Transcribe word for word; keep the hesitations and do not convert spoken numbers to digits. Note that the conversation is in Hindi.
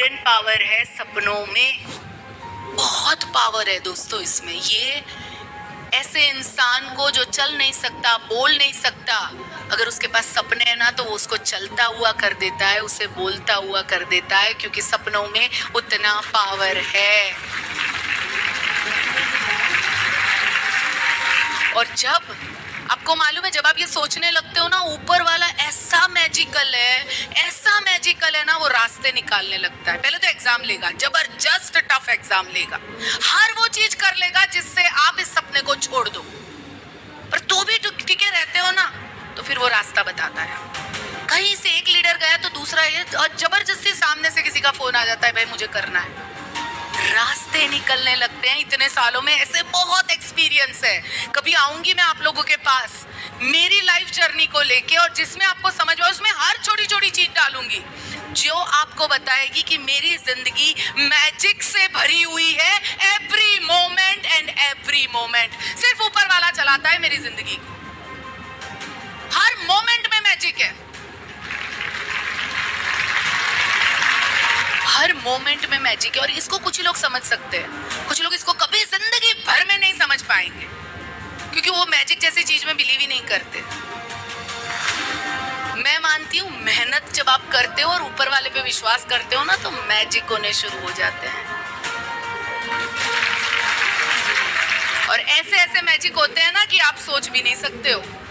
हिडन पावर है सपनों में, बहुत पावर है दोस्तों इसमें। ये ऐसे इंसान को जो चल नहीं सकता, बोल नहीं सकता, अगर उसके पास सपने हैं ना तो वो उसको चलता हुआ कर देता है, उसे बोलता हुआ कर देता है, क्योंकि सपनों में उतना पावर है। और जब आपको मालूम है, जब आप ये सोचने लगते हो ना ऊपर वाला ऐसा मैजिकल है, ऐसा मैजिकल है ना, वो रास्ते निकालने लगता है। पहले तो एग्जाम लेगा, जबरदस्त टफ एग्जाम लेगा, हर वो चीज कर लेगा जिससे आप इस सपने को छोड़ दो, पर तो भी टिके रहते हो ना, तो फिर वो रास्ता बताता है। कहीं से एक लीडर गया तो दूसरा ये, और जबरदस्ती सामने से किसी का फोन आ जाता है, भाई मुझे करना है, रास्ते निकलने लगते हैं। इतने सालों में ऐसे बहुत एक्सपीरियंस है। कभी आऊंगी मैं आप लोगों के पास मेरी लाइफ जर्नी को लेके, और जिसमें आपको समझ में, उसमें हर छोटी छोटी चीज डालूंगी जो आपको बताएगी कि मेरी जिंदगी मैजिक से भरी हुई है। Every moment and every moment सिर्फ ऊपर वाला चलाता है मेरी जिंदगी को। हर मोमेंट में मैजिक है, हर मोमेंट में मैजिक है। और इसको कुछ लोग समझ सकते हैं, कुछ लोग इसको कभी जिंदगी भर में नहीं समझ पाएंगे, क्योंकि वो मैजिक जैसी चीज में बिलीव ही नहीं करते। मैं मानती हूँ मेहनत जब आप करते हो और ऊपर वाले पे विश्वास करते हो ना, तो मैजिक होने शुरू हो जाते हैं। और ऐसे ऐसे मैजिक होते हैं ना कि आप सोच भी नहीं सकते हो।